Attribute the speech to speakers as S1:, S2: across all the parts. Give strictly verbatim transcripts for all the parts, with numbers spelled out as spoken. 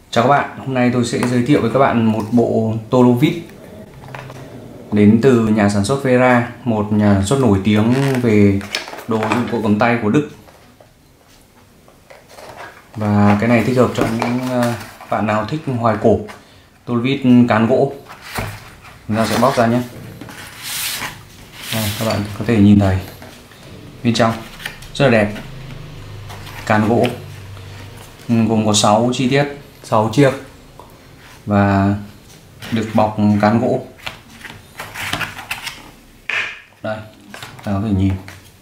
S1: Chào các bạn, hôm nay tôi sẽ giới thiệu với các bạn một bộ tô lô vít đến từ nhà sản xuất Vera, một nhà sản xuất nổi tiếng về đồ dụng cụ cầm tay của Đức. Và cái này thích hợp cho những bạn nào thích hoài cổ, tô lô vít cán gỗ. Chúng ta sẽ bóc ra nhé. Đây, các bạn có thể nhìn thấy bên trong rất là đẹp, cán gỗ gồm có sáu chi tiết, sáu chiếc và được bọc cán gỗ. Đây, ta có thể nhìn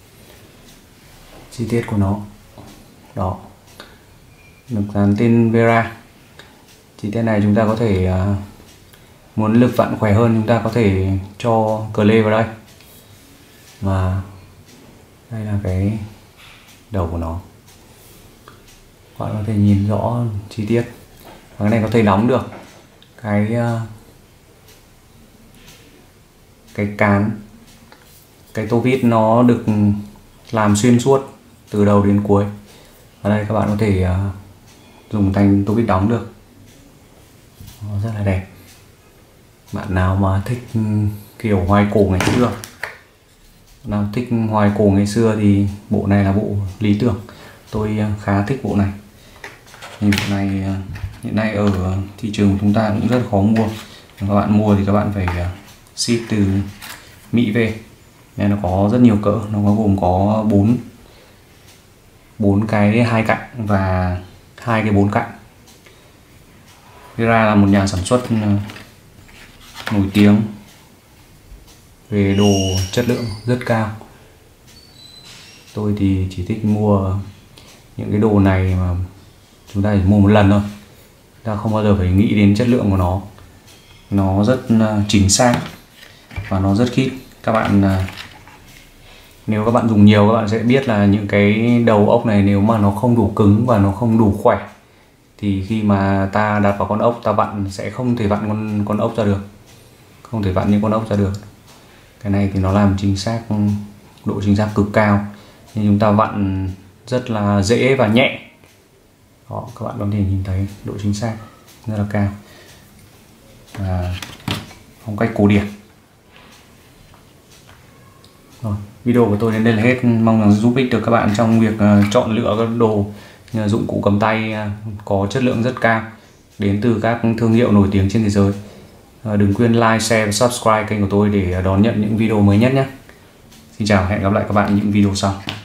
S1: chi tiết của nó đó, được dán tên Vera. Chi tiết này chúng ta có thể uh, muốn lực vặn khỏe hơn, chúng ta có thể cho cờ lê vào đây. Và đây là cái đầu của nó, bạn có thể nhìn rõ chi tiết. Và cái này có thể đóng được cái cái cán, cái tô vít nó được làm xuyên suốt từ đầu đến cuối. Ở đây các bạn có thể uh, dùng thành tô vít đóng được, nó rất là đẹp. Bạn nào mà thích kiểu hoài cổ ngày xưa, nào thích hoài cổ ngày xưa thì bộ này là bộ lý tưởng. Tôi khá thích bộ này. Bộ này hiện nay ở thị trường của chúng ta cũng rất khó mua. Các bạn mua thì các bạn phải ship từ Mỹ về. Nên nó có rất nhiều cỡ, nó có gồm có bốn bốn cái hai cạnh và hai cái bốn cạnh. Vera là một nhà sản xuất nổi tiếng về đồ chất lượng rất cao. Tôi thì chỉ thích mua những cái đồ này mà chúng ta chỉ mua một lần thôi, ta không bao giờ phải nghĩ đến chất lượng của nó. Nó rất chính xác và nó rất khít. Các bạn nếu các bạn dùng nhiều, các bạn sẽ biết là những cái đầu ốc này nếu mà nó không đủ cứng và nó không đủ khỏe thì khi mà ta đặt vào con ốc, ta vặn sẽ không thể vặn con con ốc ra được, không thể vặn những con ốc ra được. Cái này thì nó làm chính xác, độ chính xác cực cao, nên chúng ta vặn rất là dễ và nhẹ. Đó, các bạn có thể nhìn thấy độ chính xác rất là cao và phong cách cổ điển. Rồi, video của tôi đến đây là hết. Mong rằng giúp ích được các bạn trong việc uh, chọn lựa các đồ uh, dụng cụ cầm tay uh, có chất lượng rất cao đến từ các thương hiệu nổi tiếng trên thế giới. Uh, đừng quên like, share và subscribe kênh của tôi để đón nhận những video mới nhất nhé. Xin chào, hẹn gặp lại các bạn những video sau.